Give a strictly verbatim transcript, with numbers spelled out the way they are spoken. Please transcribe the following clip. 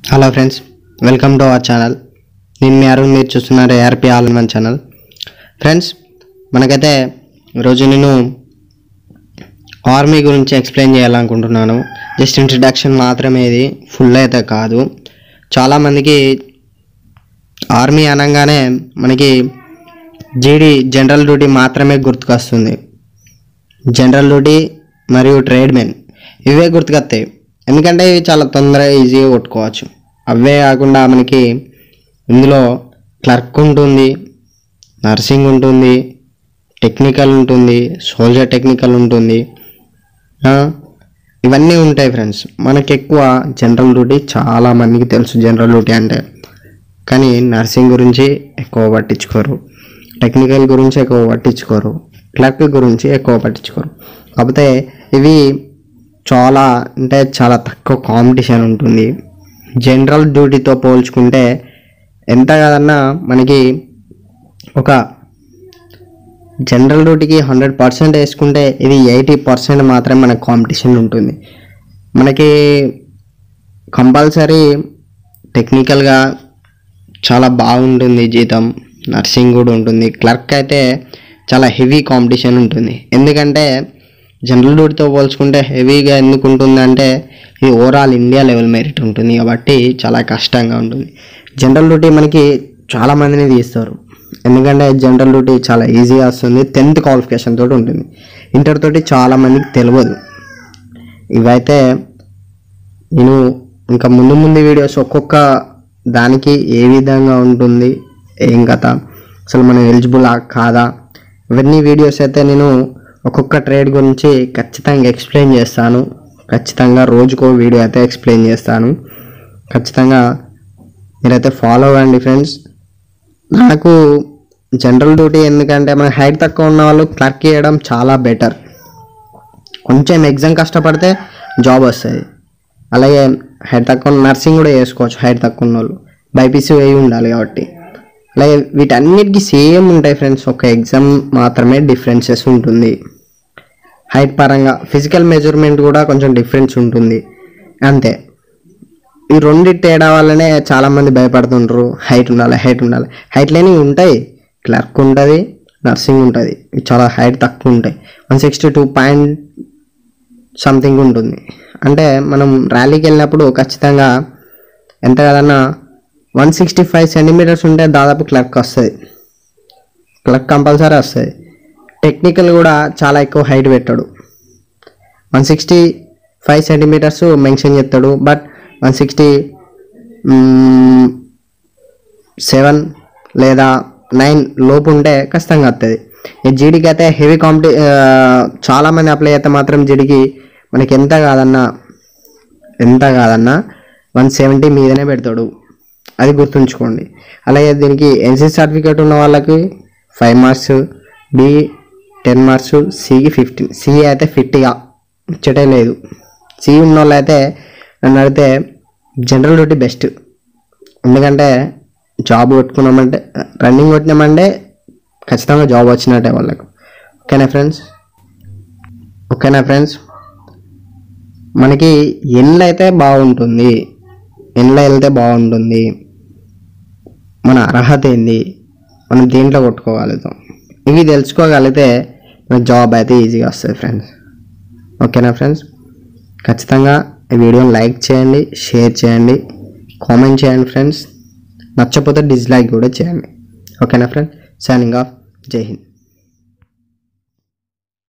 Hello friends, welcome to our channel. నేను మీ అరుణ్, మీరు చూస్తున్నారు ARP all in one channel. Friends, మనకైతే ఈరోజు నేను ఆర్మీ గురించి ఎక్స్ప్లెయిన్ చేయాలనుకుంటున్నాను. జస్ట్ ఇంట్రడక్షన్ మాత్రమే, ఇది ఫుల్ అయితే కాదు. చాలామందికి ఆర్మీ అనగానే మనకి జీడీ జనరల్ డ్యూటీ మాత్రమే గుర్తుకొస్తుంది. జనరల్ డ్యూటీ మరియు ట్రేడ్మెన్ ఇవే గుర్తుకొస్తాయి, ఎందుకంటే ఇవి చాలా తొందరగా ఈజీగా కొట్టుకోవచ్చు. అవే కాకుండా మనకి ఇందులో క్లర్క్ ఉంటుంది, నర్సింగ్ ఉంటుంది, టెక్నికల్ ఉంటుంది, సోల్జర్ టెక్నికల్ ఉంటుంది, ఇవన్నీ ఉంటాయి ఫ్రెండ్స్. మనకి ఎక్కువ జనరల్ డ్యూటీ చాలా మందికి తెలుసు జనరల్ డ్యూటీ అంటే, కానీ నర్సింగ్ గురించి ఎక్కువ పట్టించుకోరు, టెక్నికల్ గురించి ఎక్కువ పట్టించుకోరు, క్లర్క్ గురించి ఎక్కువ పట్టించుకోరు. కాకపోతే ఇవి చాలా అంటే చాలా తక్కువ కాంపిటీషన్ ఉంటుంది. జనరల్ డ్యూటీతో పోల్చుకుంటే ఎంత కాదన్నా మనకి ఒక జనరల్ డ్యూటీకి హండ్రెడ్ పర్సెంట్ వేసుకుంటే ఇది ఎయిటీ పర్సెంట్ మాత్రమే మనకు కాంపిటీషన్ ఉంటుంది. మనకి కంపల్సరీ టెక్నికల్గా చాలా బాగుంటుంది జీతం, నర్సింగ్ కూడా ఉంటుంది. క్లర్క్ అయితే చాలా హెవీ కాంపిటీషన్ ఉంటుంది. ఎందుకంటే జనరల్ డ్యూటీతో పోల్చుకుంటే హెవీగా ఎందుకు ఉంటుందంటే ఇది ఓవరాల్ ఇండియా లెవెల్ మెరిట్ ఉంటుంది కాబట్టి చాలా కష్టంగా ఉంటుంది. జనరల్ డ్యూటీ మనకి చాలామందిని తీస్తారు, ఎందుకంటే జనరల్ డ్యూటీ చాలా ఈజీగా వస్తుంది. టెన్త్ క్వాలిఫికేషన్ తోటి ఉంటుంది, ఇంటర్ తోటి చాలామందికి తెలియదు. ఇవైతే నేను ఇంకా ముందు ముందు వీడియోస్ ఒక్కొక్క దానికి ఏ విధంగా ఉంటుంది, ఏం కథ, అసలు మనం ఎలిజిబుల్ కాదా, ఇవన్నీ వీడియోస్ అయితే నేను ఒక్కొక్క ట్రేడ్ గురించి ఖచ్చితంగా ఎక్స్ప్లెయిన్ చేస్తాను. ఖచ్చితంగా రోజుకో వీడియో అయితే ఎక్స్ప్లెయిన్ చేస్తాను. ఖచ్చితంగా మీరైతే ఫాలో అవ్వండి ఫ్రెండ్స్. నాకు జనరల్ డ్యూటీ ఎందుకంటే మన హైట్ తక్కువ ఉన్న వాళ్ళు క్లర్క్ చేయడం చాలా బెటర్. కొంచెం ఎగ్జామ్ కష్టపడితే జాబ్ వస్తుంది. అలాగే హైట్ తక్కువ నర్సింగ్ కూడా చేసుకోవచ్చు, హైట్ తక్కువ ఉన్న వాళ్ళు బైపీసీ వేయి ఉండాలి కాబట్టి. అలాగే వీటన్నిటికీ సేమ్ ఉంటాయి ఫ్రెండ్స్, ఒక ఎగ్జామ్ మాత్రమే డిఫరెన్సెస్ ఉంటుంది. హైట్ పరంగా ఫిజికల్ మెజర్మెంట్ కూడా కొంచెం డిఫరెన్స్ ఉంటుంది, అంతే. ఈ రెండు తేడా వల్లనే చాలామంది భయపడుతుంటారు. హైట్ ఉండాలి, హైట్ ఉండాలి. హైట్ లేని ఉంటాయి, క్లర్క్ ఉంటుంది, నర్సింగ్ ఉంటుంది, చాలా హైట్ తక్కువ ఉంటాయి. One sixty two point something ఉంటుంది. అంటే మనం ర్యాలీకి వెళ్ళినప్పుడు ఖచ్చితంగా ఎంత కదన్నా వన్ సిక్స్టీ ఫైవ్ సెంటీమీటర్స్ ఉంటే దాదాపు క్లర్క్ వస్తుంది, క్లర్క్ కంపల్సరీ వస్తుంది. టెక్నికల్ కూడా చాలా ఎక్కువ హైట్ పెట్టాడు, one sixty five centimetres mention చేస్తాడు. బట్ వన్ సిక్స్టీ సెవెన్ లేదా నైన్ లోపు ఉంటే ఖచ్చితంగా వస్తుంది. ఈ జీడీకి అయితే హెవీ కాంపిటీ చాలామంది అప్లై అయితే మాత్రం జీడీకి మనకి ఎంత కాదన్నా ఎంత కాదన్నా వన్ సెవెంటీ మీదనే పెడతాడు, అది గుర్తుంచుకోండి. అలాగే దీనికి ఎన్సీ సర్టిఫికేట్ ఉన్న వాళ్ళకి five marks, B ten marks, సికి ఫిఫ్టీన్. సి అయితే ఫిఫ్టీగా ఇచ్చటే లేదు. సి ఉన్న వాళ్ళు అయితే నన్ను అడిగితే జనరల్ డ్యూటీ బెస్ట్, ఎందుకంటే జాబ్ కొట్టుకున్నామంటే రన్నింగ్ కొట్టినామంటే ఖచ్చితంగా జాబ్ వచ్చినట్టే వాళ్ళకు. ఓకేనా ఫ్రెండ్స్, ఓకేనా ఫ్రెండ్స్ మనకి ఎండ్లో అయితే బాగుంటుంది, ఎండ్లో వెళ్తే బాగుంటుంది. మన అర్హత ఏంది, మనం దేంట్లో కొట్టుకోగలుగుతాం, ఇవి తెలుసుకోగలిగితే మన జాబ్ అయితే ఈజీగా వస్తుంది ఫ్రెండ్స్. ఓకేనా ఫ్రెండ్స్, ఖచ్చితంగా ఈ వీడియోని లైక్ చేయండి, షేర్ చేయండి, కామెంట్ చేయండి ఫ్రెండ్స్. నచ్చకపోతే డిస్లైక్ కూడా చేయండి. ఓకేనా ఫ్రెండ్స్, సైనింగ్ ఆఫ్, జై హింద్.